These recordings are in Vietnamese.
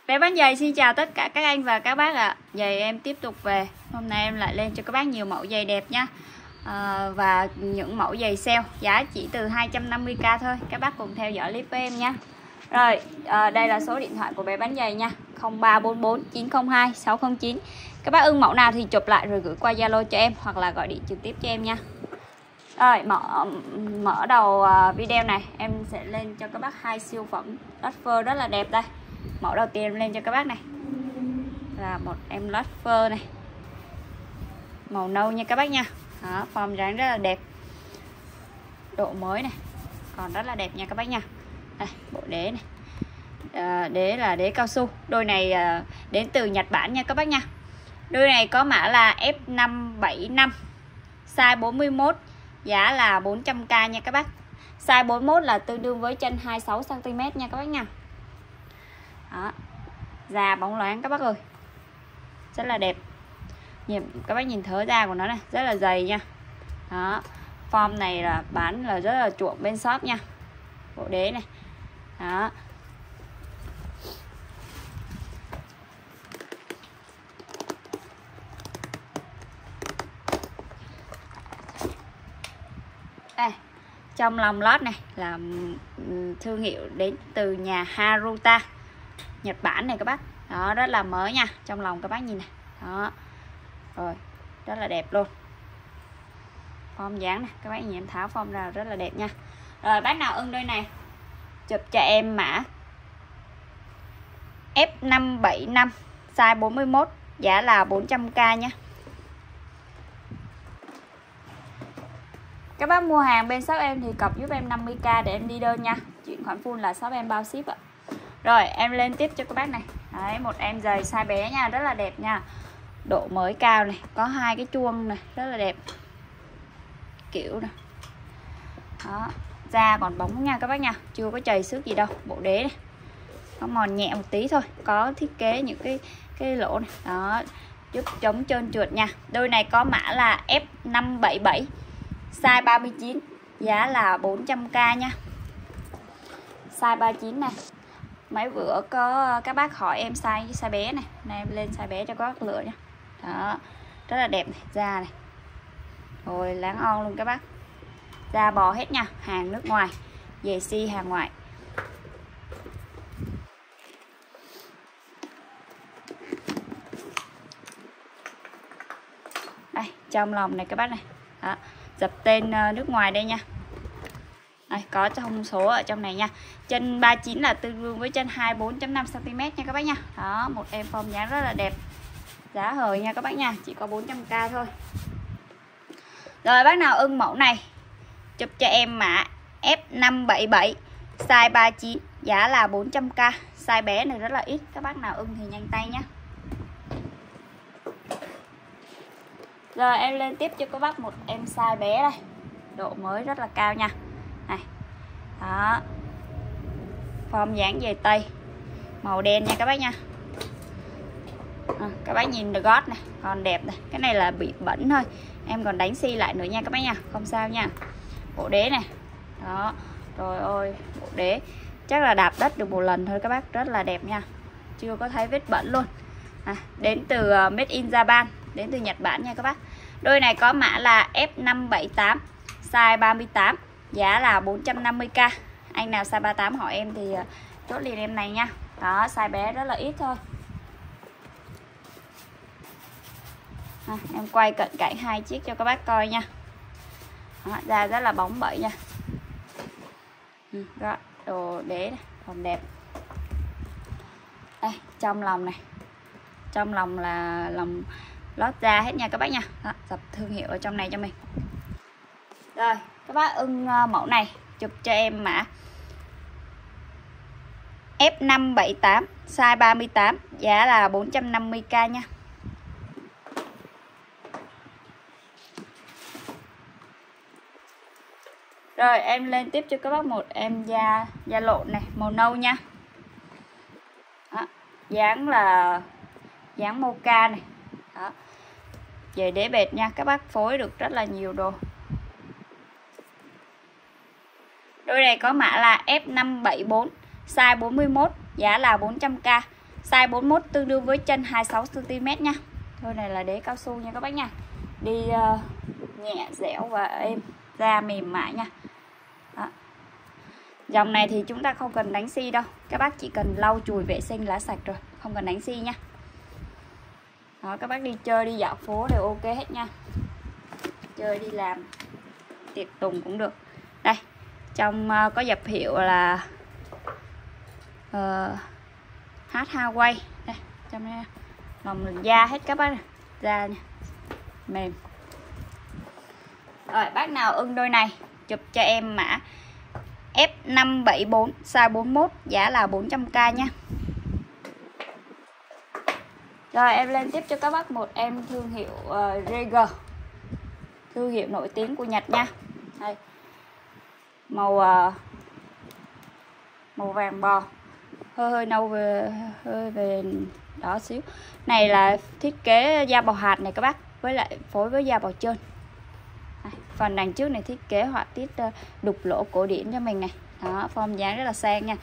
Bé bán giày xin chào tất cả các anh và các bác ạ. Giày em tiếp tục về. Hôm nay em lại lên cho các bác nhiều mẫu giày đẹp nhá. Và những mẫu giày sale giá chỉ từ 250k thôi. Các bác cùng theo dõi clip với em nhá. Rồi, đây là số điện thoại của bé bán giày nha. 0344 902 609. Các bác ưng mẫu nào thì chụp lại rồi gửi qua Zalo cho em hoặc là gọi điện trực tiếp cho em nha. Rồi, mở đầu video này em sẽ lên cho các bác hai siêu phẩm loafer rất là đẹp đây. Mẫu đầu tiên em lên cho các bác này là một em loafer này, màu nâu nha các bác nha. Đó, form dáng rất là đẹp, độ mới này còn rất là đẹp nha các bác nha. Đây, bộ đế này, đế là đế cao su. Đôi này đến từ Nhật Bản nha các bác nha. Đôi này có mã là F575, size 41, giá là 400k nha các bác. Size 41 là tương đương với chân 26cm nha các bác nha. Đó, da bóng loáng các bác ơi, rất là đẹp. Các bác nhìn thớ da của nó này, rất là dày nha. Đó, form này là bán là rất là chuộng bên shop nha. Bộ đế này. Đó, đây, trong lòng lót này là thương hiệu đến từ nhà Haruta Nhật Bản này các bác. Đó, rất là mới nha. Trong lòng các bác nhìn này. Đó, rồi, rất là đẹp luôn. Form dáng này, các bác nhìn em tháo form ra rất là đẹp nha. Rồi, bác nào ưng đôi này chụp cho em mã F575, size 41, giá là 400k nha. Các bác mua hàng bên shop em thì cọc giúp em 50k để em đi đơn nha. Chuyển khoản full là shop em bao ship ạ. Rồi, em lên tiếp cho các bác này. Đấy, một em giày size bé nha, rất là đẹp nha. Độ mới cao này, có hai cái chuông này, rất là đẹp. Kiểu này. Đó, da còn bóng nha các bác nha, chưa có chày xước gì đâu. Bộ đế này có mòn nhẹ một tí thôi, có thiết kế những cái lỗ này. Đó, giúp chống trơn trượt nha. Đôi này có mã là F577, size 39, giá là 400k nha. Size 39 này. Mấy bữa có các bác hỏi em size bé này, nay em lên size bé cho các bác lựa nha. Đó, rất là đẹp này, da này. Rồi láng on luôn các bác. Da bò hết nha, hàng nước ngoài, giày si hàng ngoại. Đây, trong lòng này các bác này. Đó, dập tên nước ngoài đây nha. Đây, có thông số ở trong này nha. Chân 39 là tương đương với chân 24.5cm nha các bác nha. Đó, một em form dáng rất là đẹp. Giá hời nha các bác nha, chỉ có 400k thôi. Rồi, bác nào ưng mẫu này chụp cho em mã F577, size 39, giá là 400k. Size bé này rất là ít, các bác nào ưng thì nhanh tay nhé. Rồi, em lên tiếp cho các bác một em size bé đây. Độ mới rất là cao nha. Này. Đó, form dáng giày tây, màu đen nha các bác nha. Các bác nhìn the gót này còn đẹp này. Cái này là bị bẩn thôi, em còn đánh xi lại nữa nha các bác nha, không sao nha. Bộ đế này. Đó, rồi ôi, bộ đế chắc là đạp đất được một lần thôi các bác, rất là đẹp nha, chưa có thấy vết bẩn luôn. Đến từ Made in Japan, đến từ Nhật Bản nha các bác. Đôi này có mã là F578, size 38, giá là 450k. Anh nào size 38 hỏi em thì chốt liền em này nha. Đó, size bé rất là ít thôi. Em quay cận cảnh hai chiếc cho các bác coi nha. Đó, da rất là bóng bẩy nha. Đó, đồ đế này còn đẹp. Đây, trong lòng này, trong lòng là lòng lót da hết nha các bác nha. Đó, dập thương hiệu ở trong này cho mình. Rồi, các bác ưng mẫu này chụp cho em mã F578, size 38, giá là 450k nha. Rồi, em lên tiếp cho các bác một em da lộn này, màu nâu nha. Đó, dáng là dáng mocha này. Đó, giày đế bệt nha, các bác phối được rất là nhiều đồ. Đôi này có mã là F574, size 41, giá là 400k. size 41 tương đương với chân 26 cm nha. Đôi này là đế cao su nha các bác nha. Đi nhẹ dẻo và êm, da mềm mại nha. Đó. Dòng này thì chúng ta không cần đánh xi đâu, các bác chỉ cần lau chùi vệ sinh lá sạch rồi, không cần đánh xi nha. Đó, các bác đi chơi đi dạo phố đều ok hết nha. Chơi đi làm tiệc tùng cũng được. Đây, trong có dập hiệu là hát Hawaii. Đây, trong đây lòng da hết các bác này, da nha, mềm. Rồi, bác nào ưng đôi này chụp cho em mã F574 size 41, giá là 400k nha. Rồi em lên tiếp cho các bác một em thương hiệu Rega, thương hiệu nổi tiếng của Nhật nha. Đây, màu màu vàng bò, hơi nâu hơi về đỏ xíu. Này là thiết kế da bò hạt này các bác, với lại phối với da bò trơn. Phần đằng trước này thiết kế họa tiết đục lỗ cổ điển cho mình này. Đó, form dáng rất là sang nha.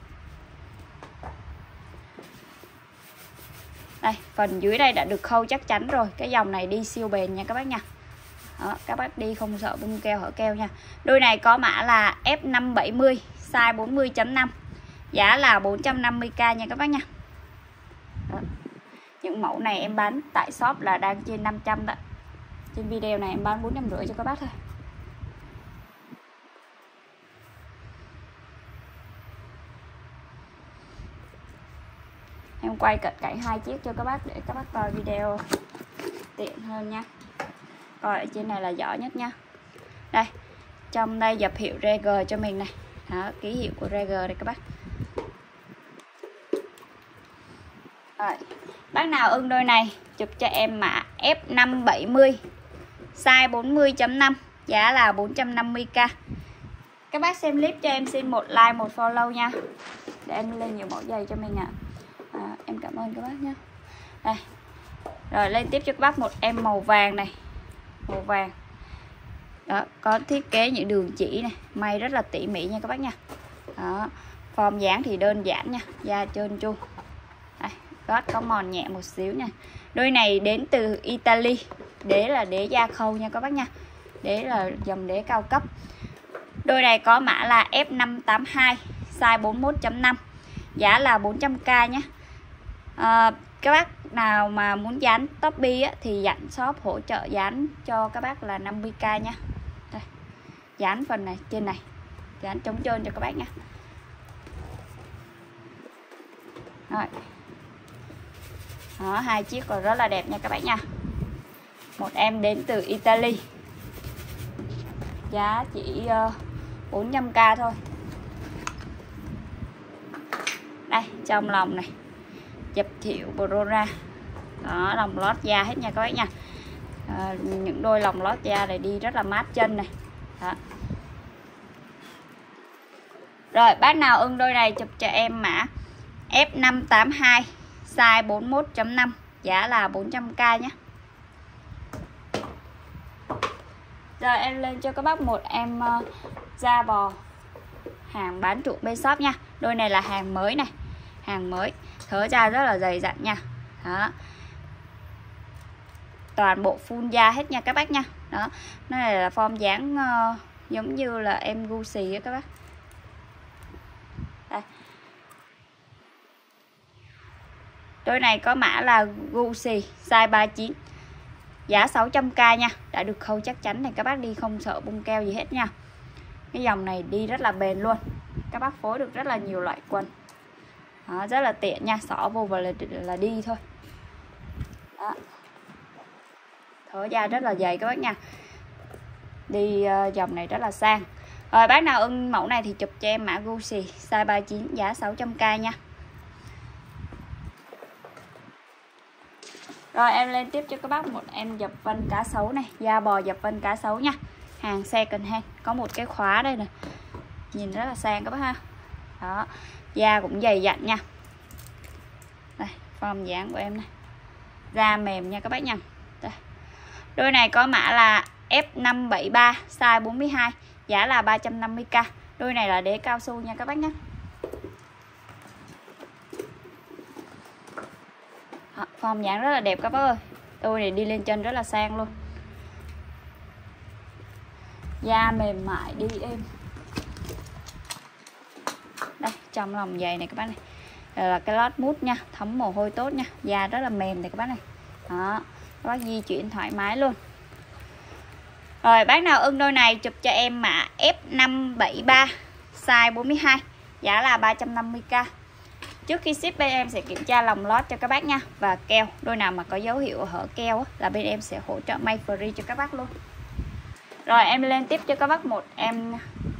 Đây, phần dưới đây đã được khâu chắc chắn rồi. Cái dòng này đi siêu bền nha các bác nha. Đó, các bác đi không sợ bung keo hở keo nha. Đôi này có mã là F570 size 40.5, giá là 450k nha các bác nha. Đó. Những mẫu này em bán tại shop là đang trên 500 đó. Trên video này em bán 450 cho các bác thôi. Em quay cận cảnh 2 chiếc cho các bác để các bác coi video tiện hơn nha. Coi ở trên này là rõ nhất nha. Đây, trong đây dập hiệu Rega cho mình này. Đó, ký hiệu của Rega đây các bác. Rồi, bác nào ưng đôi này chụp cho em mã F570 size 40.5, giá là 450k. Các bác xem clip cho em xin một like, một follow nha, để em lên nhiều mẫu giày cho mình ạ. Em cảm ơn các bác nhé. Đây. Rồi lên tiếp cho các bác một em màu vàng này, màu vàng. Đó, có thiết kế những đường chỉ này, may rất là tỉ mỉ nha các bác nha. Đó, form dáng thì đơn giản nha, da trơn tru. Đây, gót có mòn nhẹ một xíu nha. Đôi này đến từ Italy, đế là đế da khâu nha các bác nha. Đế là dòng đế cao cấp. Đôi này có mã là F582 size 41.5, giá là 400k nhé. Các bác nào mà muốn dán top bi á, thì dặn shop hỗ trợ dán cho các bác là 50k nha. Đây, dán phần này trên này, dán chống trơn cho các bác nha. Rồi. Đó, 2 chiếc còn rất là đẹp nha các bác nha. Một em đến từ Italy, giá chỉ 400k thôi. Đây, trong lòng này dập hiệu Brora. Đó, lòng lót da hết nha các bác nha. Những đôi lòng lót da này đi rất là mát chân này. Đó. Rồi, bác nào ưng đôi này chụp cho em mã F582 size 41.5, giá là 400k nhé. Rồi em lên cho các bác một em da bò, hàng bán chuộng bên shop nha. Đôi này là hàng mới này, hàng mới, thớ da rất là dày dặn nha. Đó, toàn bộ full da hết nha các bác nha. Đó, nó này là form dáng giống như là em Gucci á các bác. Đây. Đôi này có mã là Gucci size 39, giá 600k nha. Đã được khâu chắc chắn này, các bác đi không sợ bung keo gì hết nha. Cái dòng này đi rất là bền luôn. Các bác phối được rất là nhiều loại quần. Đó, rất là tiện nha, xỏ vô và là đi thôi. Đó. Thớ da rất là dày các bác nha. Đi dòng này rất là sang. Rồi bác nào ưng mẫu này thì chụp cho em mã Gucci size 39, giá 600k nha. Rồi em lên tiếp cho các bác một em dập vân cá sấu này, da bò dập vân cá sấu nha. Hàng second hand, có một cái khóa đây nè. Nhìn rất là sang các bác ha. Đó, da cũng dày dặn nha. Đây, form dáng của em này. Da mềm nha các bác nha. Đây. Đôi này có mã là F573 size 42, giá là 350k. Đôi này là đế cao su nha các bác nhé. Form dáng rất là đẹp các bác ơi. Đôi này đi lên chân rất là sang luôn. Da mềm mại đi êm. Đây, trong lòng giày này các bác này. Đây là cái lót mút nha, thấm mồ hôi tốt nha. Da rất là mềm này các bác này. Đó, các bác di chuyển thoải mái luôn. Rồi bác nào ưng đôi này chụp cho em mã F573 size 42, giá là 350k. Trước khi ship bên em sẽ kiểm tra lòng lót cho các bác nha, và keo. Đôi nào mà có dấu hiệu hở keo á, là bên em sẽ hỗ trợ may free cho các bác luôn. Rồi em lên tiếp cho các bác một em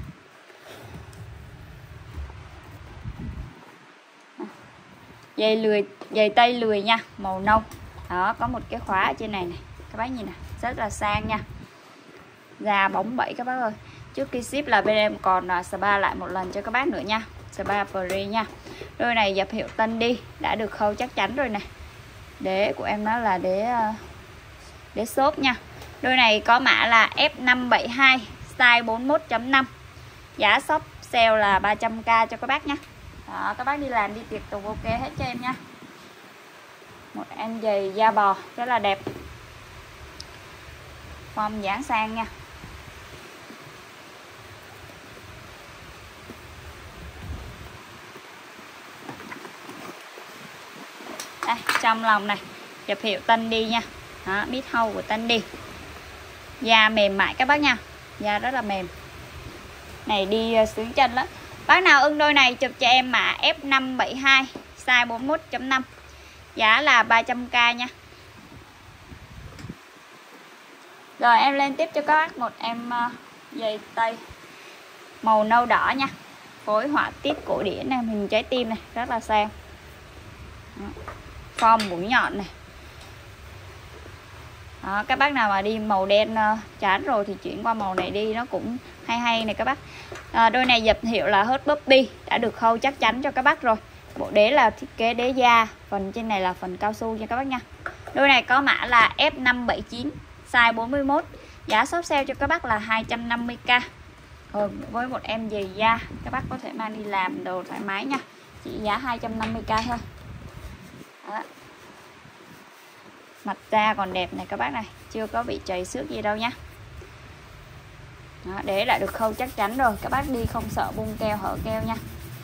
giày tây lười nha, màu nâu. Đó, có một cái khóa ở trên này này, các bác nhìn này, rất là sang nha. Da bóng bẩy các bác ơi. Trước khi ship là bên em còn spa lại một lần cho các bác nữa nha, spa free nha. Đôi này dập hiệu Tân đi, đã được khâu chắc chắn rồi này. Đế của em nó là đế xốp nha. Đôi này có mã là F572 size 41.5, giá shop sale là 300k cho các bác nha. Đó, các bác đi làm đi tiệc tùng ok hết cho em nha. Một em giày da bò rất là đẹp, form dáng sang nha. Đây, trong lòng này dập hiệu Tân đi nha. Đó, mid hole của Tân đi. Da mềm mại các bác nha, da rất là mềm. Này đi sướng chân lắm. Bác nào ưng đôi này chụp cho em mã F572 size 41.5, giá là 300k nha. Rồi em lên tiếp cho các bác một em giày tây màu nâu đỏ nha, phối họa tiết cổ điển này, hình trái tim này, rất là sang. Form mũi nhọn này. Đó, các bác nào mà đi màu đen chán rồi thì chuyển qua màu này đi, nó cũng hay hay này các bác. Đôi này dập hiệu là Hot Puppy, đã được khâu chắc chắn cho các bác rồi. Bộ đế là thiết kế đế da, phần trên này là phần cao su nha các bác nha. Đôi này có mã là F579 size 41, giá shop sale cho các bác là 250k. Với một em giày da các bác có thể mang đi làm đồ thoải mái nha, chỉ giá 250k thôi. Đó. Mặt da còn đẹp này các bác này, chưa có bị chảy xước gì đâu nhá. Đó, đế đã được khâu chắc chắn rồi, các bác đi không sợ bung keo hở keo nha.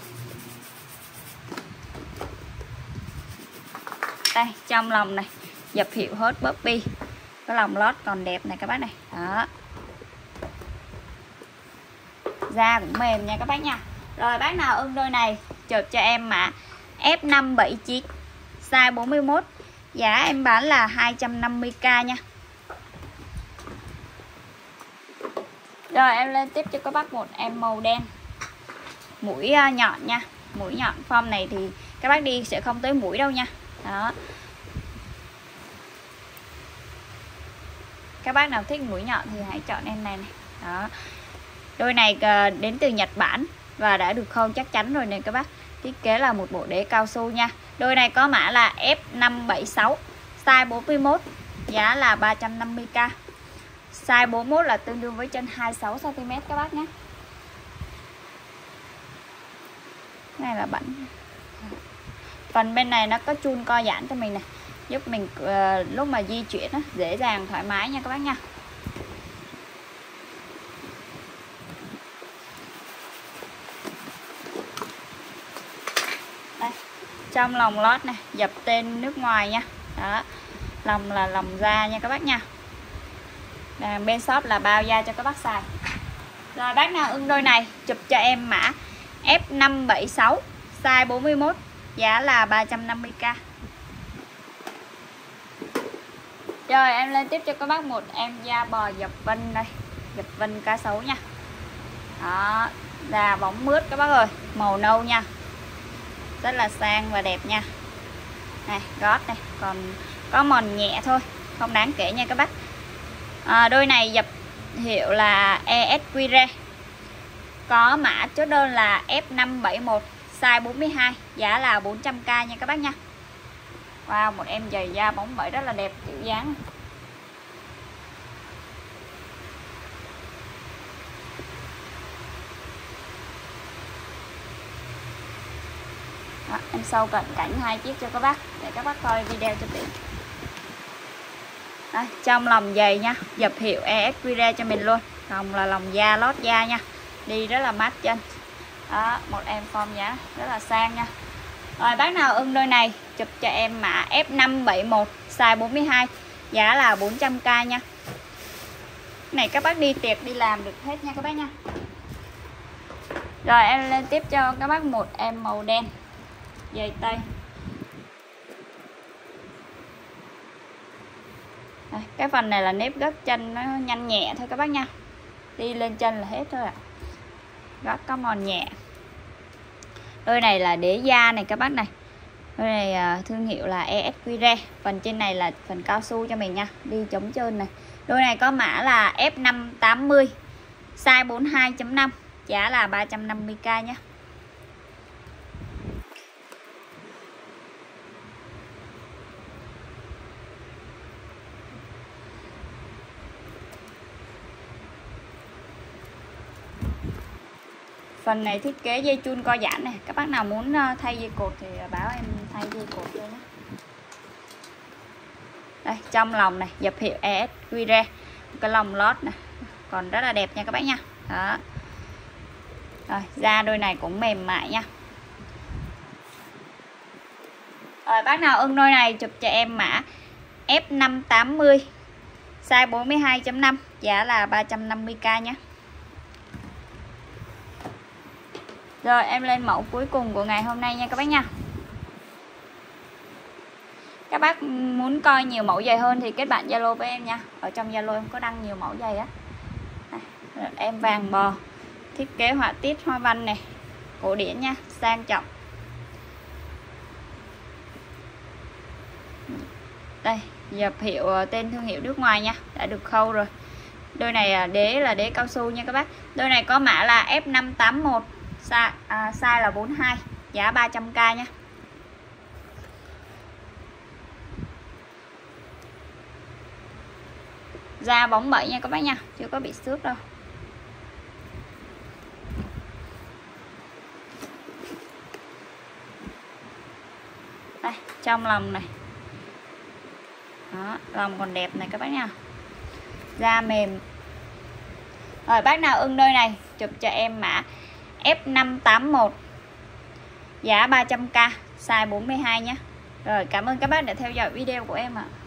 Đây, trong lòng này dập hiệu Hot Puppy, cái lòng lót còn đẹp này các bác này. Đó, da cũng mềm nha các bác nha. Rồi bác nào ưng đôi này chụp cho em mã F579 size 41, giá em bán là 250k nha. Rồi em lên tiếp cho các bác một em màu đen, mũi nhọn nha. Mũi nhọn form này thì các bác đi sẽ không tới mũi đâu nha. Đó, các bác nào thích mũi nhọn thì hãy chọn em này này. Đó, đôi này đến từ Nhật Bản và đã được khâu chắc chắn rồi nè các bác. Thiết kế là một bộ đế cao su nha. Đôi này có mã là F576 size 41, giá là 350k. Size 41 là tương đương với chân 26cm các bác nhé. Này là bẩn. Phần bên này nó có chun co giãn cho mình này, giúp mình lúc mà di chuyển đó, dễ dàng thoải mái nha các bác nha. Đây, trong lòng lót này dập tên nước ngoài nha. Đó, lòng là lòng da nha các bác nha. Bên shop là bao da cho các bác xài. Rồi bác nào ưng đôi này chụp cho em mã F576 size 41, giá là 350k. Rồi em lên tiếp cho các bác một em da bò dập vân đây, dập vân cá sấu nha. Đó, da bóng mướt các bác ơi, màu nâu nha, rất là sang và đẹp nha. Này gót này còn có mòn nhẹ thôi, không đáng kể nha các bác. Đôi này dập hiệu là ESQR, có mã chốt đơn là F571 size 42, giá là 400k nha các bác nha. Wow, một em giày da bóng bẩy rất là đẹp, kiểu dáng. Đó, Em sâu cận cảnh 2 chiếc cho các bác để các bác coi video cho tiện. Đây, trong lòng giày nha, dập hiệu ESQR cho mình luôn. Lòng là lòng da, lót da nha. Đi rất là mát chân. Đó, một em form giá rất là sang nha. Rồi bác nào ưng đôi này chụp cho em mã F571 size 42, giá là 400k nha. Này các bác đi tiệc đi làm được hết nha các bác nha. Rồi em lên tiếp cho các bác một em màu đen, giày tây. Đây, cái phần này là nếp gấp chân nó nhanh nhẹ thôi các bác nha. Đi lên chân là hết thôi ạ. Gót có mòn nhẹ. Đôi này là đế da này các bác này. Đôi này thương hiệu là ESQR. Phần trên này là phần cao su cho mình nha. Đi chống trơn này. Đôi này có mã là F580 size 42.5, giá là 350k nhé. Phần này thiết kế dây chun co giãn này. Các bác nào muốn thay dây cột thì báo em thay dây cột luôn nhé. Đây, trong lòng này dập hiệu ESQR, cái lòng lót này còn rất là đẹp nha các bác nha. Đó. Rồi, da đôi này cũng mềm mại nha. Rồi bác nào ưng đôi này chụp cho em mã F580 size 42.5, giá là 350k nhé. Rồi em lên mẫu cuối cùng của ngày hôm nay nha các bác nha. Các bác muốn coi nhiều mẫu giày hơn thì kết bạn Zalo với em nha. Ở trong Zalo em có đăng nhiều mẫu giày á. Em vàng bò, thiết kế họa tiết hoa văn này, cổ điển nha, sang trọng. Đây, dập hiệu tên thương hiệu nước ngoài nha, đã được khâu rồi. Đôi này đế là đế cao su nha các bác. Đôi này có mã là F581, size là 42, giá 300k nha. Da bóng bẩy nha các bác nha, chưa có bị xước đâu. Đây, trong lòng này. Đó, lòng còn đẹp này các bác nha. Da mềm. Rồi bác nào ưng đôi này chụp cho em mã F581, giá 300k, size 42 nhé. Rồi cảm ơn các bác đã theo dõi video của em ạ.